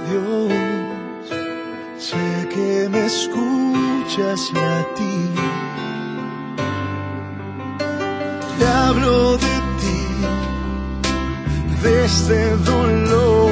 Dios, sé que me escuchas latir. Te hablo de ti, de este dolor.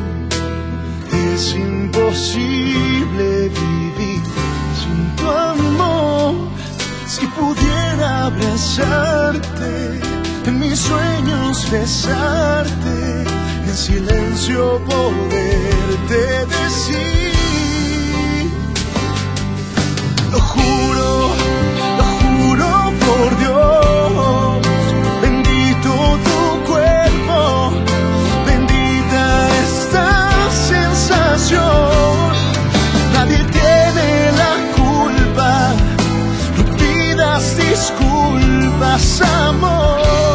Es imposible vivir sin tu amor. Si pudiera abrazarte, en mis sueños besarte, en silencio poderte decir. Lo juro por Dios, bendito tu cuerpo, bendita esta sensación. Nadie tiene la culpa, no pidas disculpas, amor.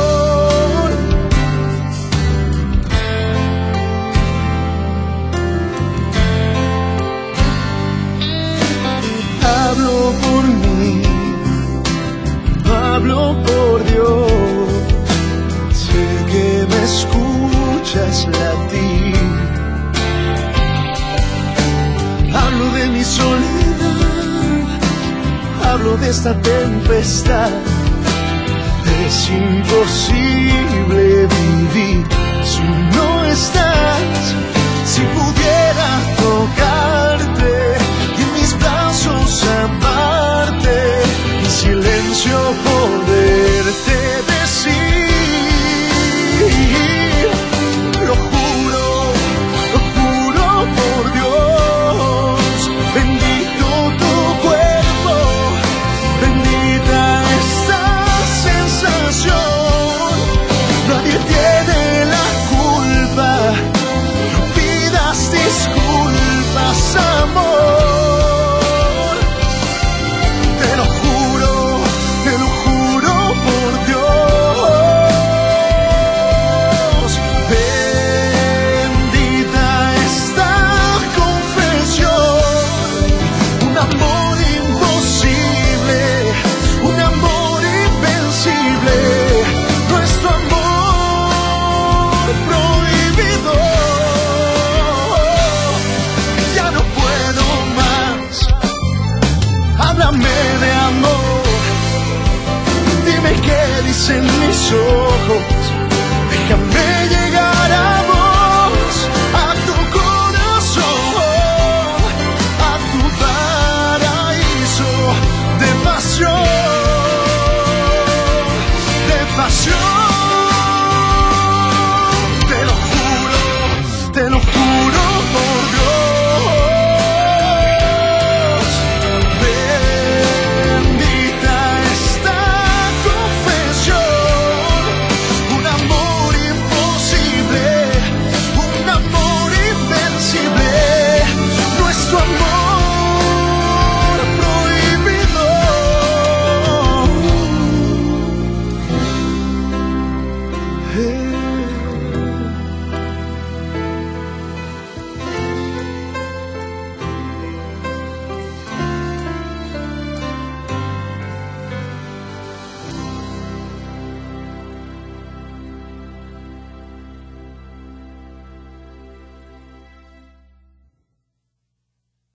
Hablo por mí, hablo por Dios, sé que me escuchas latir. Hablo de mi soledad, hablo de esta tempestad. Es imposible vivir si no estás. Si pudiera tocarte y en mis brazos amarte, en silencio poderte decir. Lo juro por Dios, bendito tu cuerpo, bendita esta sensación. Nadie tiene la culpa, no pidas disculpas, amor. Te lo juro por Dios, bendita esta confesión. Un amor imposible, un amor invencible, nuestro amor prohibido. Ya no puedo más, háblame de amor, dime qué dicen mis ojos.